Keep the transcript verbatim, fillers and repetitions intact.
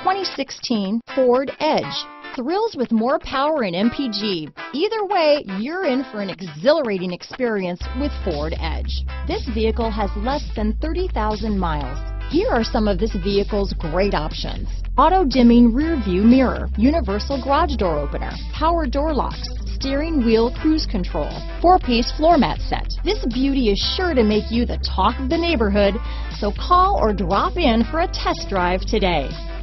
twenty sixteen Ford Edge. Thrills with more power and M P G. Either way, you're in for an exhilarating experience with Ford Edge. This vehicle has less than thirty thousand miles. Here are some of this vehicle's great options: auto-dimming rear view mirror, universal garage door opener, power door locks, steering wheel cruise control, four-piece floor mat set. This beauty is sure to make you the talk of the neighborhood, so call or drop in for a test drive today.